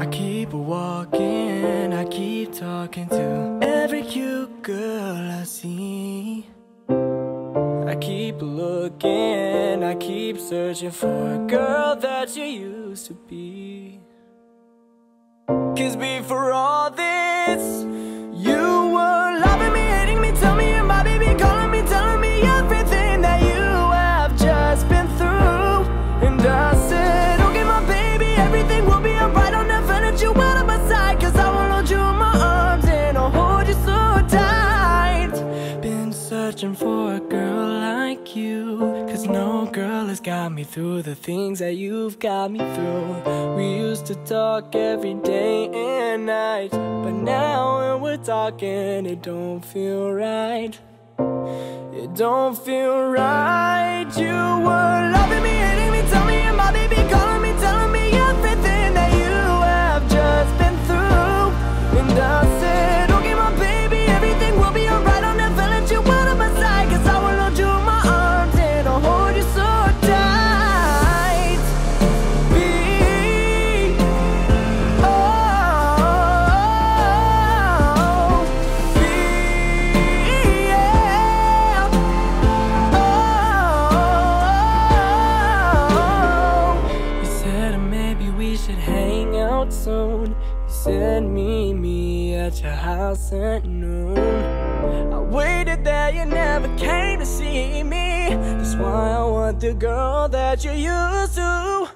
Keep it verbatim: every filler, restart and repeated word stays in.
I keep walking, I keep talking to every cute girl I see. I keep looking, I keep searching for a girl that you used to be. Cause before all this, you were loving me, hating me, telling me you're my baby, calling me, telling me everything that you have just been through. And I said, okay my baby, everything will be alright. I'll never let you out of my sight, cause I will hold you in my arms and I'll hold you so tight. Been searching for a girl like you, cause no girl has got me through the things that you've got me through. We used to talk every day and night, but now when we're talking it don't feel right. It don't feel right. You were loving me, hating me, telling me you're my baby, calling me, telling me everything that you have just been through. And I said, okay my baby, everything will be alright. I'll never let you out of my sight, cause I will hold you in my arms and I'll hold you so tight. Be, oh, be, yeah. Oh, you said maybe we should hang out soon. You said meet me at your house at noon. I waited there, you never came to see me. That's why I want the girl that you used to.